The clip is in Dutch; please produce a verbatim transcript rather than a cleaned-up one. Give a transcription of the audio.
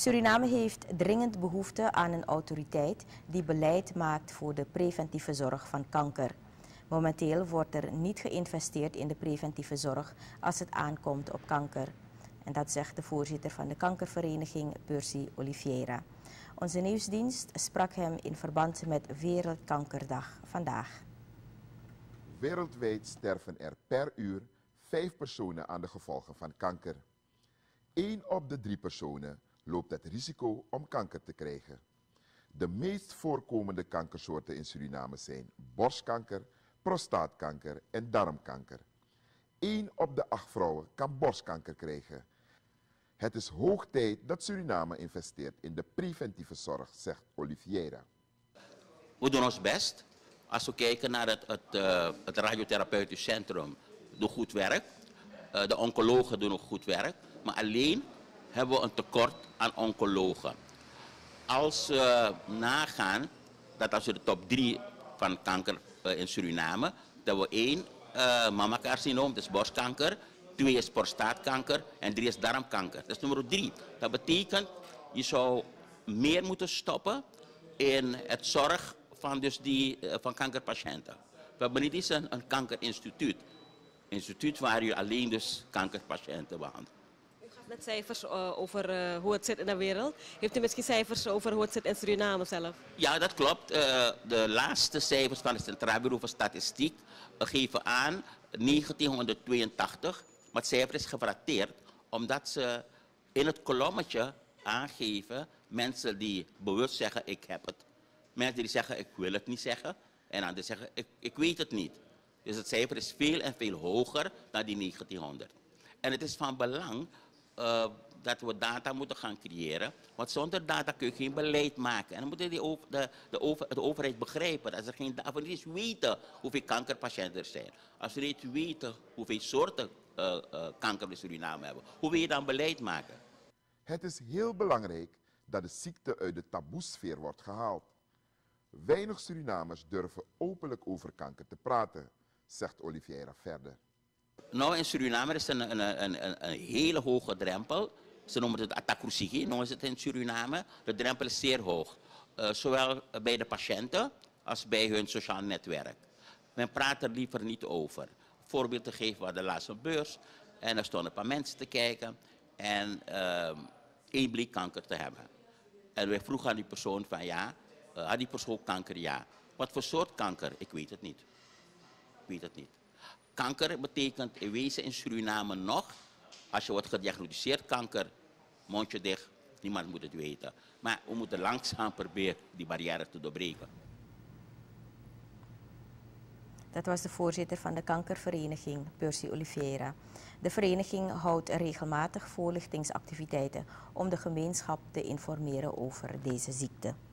Suriname heeft dringend behoefte aan een autoriteit die beleid maakt voor de preventieve zorg van kanker. Momenteel wordt er niet geïnvesteerd in de preventieve zorg als het aankomt op kanker. En dat zegt de voorzitter van de kankervereniging, Percy Oliveira. Onze nieuwsdienst sprak hem in verband met Wereldkankerdag vandaag. Wereldwijd sterven er per uur vijf personen aan de gevolgen van kanker. Eén op de drie personen loopt het risico om kanker te krijgen. De meest voorkomende kankersoorten in Suriname zijn borstkanker, prostaatkanker en darmkanker. Eén op de acht vrouwen kan borstkanker krijgen. Het is hoog tijd dat Suriname investeert in de preventieve zorg, zegt Oliveira. We doen ons best. Als we kijken naar het, het, uh, het radiotherapeutisch centrum, doet goed werk. Uh, de oncologen doen ook goed werk. Maar alleen hebben we een tekort aan oncologen. Als we nagaan dat als we de top drie van kanker uh, in Suriname, dat we één uh, mammacarcinoom, dat is borstkanker, twee is prostaatkanker en drie is darmkanker. Dat is nummer drie. Dat betekent, je zou meer moeten stoppen in het zorg van, dus die, uh, van kankerpatiënten. We hebben niet eens een, een kankerinstituut. Een instituut waar je alleen dus kankerpatiënten behandelt. U gaf net cijfers uh, over uh, hoe het zit in de wereld. Heeft u misschien cijfers over hoe het zit in Suriname zelf? Ja, dat klopt. Uh, de laatste cijfers van het Centraal Bureau voor Statistiek uh, geven aan negentienhonderdtweeëntachtig. Maar het cijfer is gefrateerd omdat ze in het kolommetje aangeven mensen die bewust zeggen ik heb het. Mensen die zeggen ik wil het niet zeggen. En anderen zeggen ik, ik weet het niet. Dus het cijfer is veel en veel hoger dan die negentienhonderd. En het is van belang uh, dat we data moeten gaan creëren. Want zonder data kun je geen beleid maken. En dan moet die over, de, de, over, de overheid begrijpen dat ze geen, als we niet eens weten hoeveel kankerpatiënten er zijn. Als we niet weten hoeveel soorten uh, uh, kanker we in Suriname hebben. Hoe wil je dan beleid maken? Het is heel belangrijk dat de ziekte uit de taboesfeer wordt gehaald. Weinig Surinamers durven openlijk over kanker te praten, zegt Oliveira verder. Nou, in Suriname is een, een, een, een, een hele hoge drempel. Ze noemen het atacrucigie, noemen ze het in Suriname. De drempel is zeer hoog. Uh, zowel bij de patiënten als bij hun sociaal netwerk. Men praat er liever niet over. Voorbeeld te geven, we hadden laatst een beurs. En er stonden een paar mensen te kijken. En uh, één bleek kanker te hebben. En wij vroegen aan die persoon van ja, uh, had die persoon kanker? Ja. Wat voor soort kanker? Ik weet het niet. Ik weet het niet. Kanker betekent in wezen in Suriname nog, als je wordt gediagnosticeerd kanker, mondje dicht, niemand moet het weten. Maar we moeten langzaam proberen die barrière te doorbreken. Dat was de voorzitter van de kankervereniging, Percy Oliveira. De vereniging houdt regelmatig voorlichtingsactiviteiten om de gemeenschap te informeren over deze ziekte.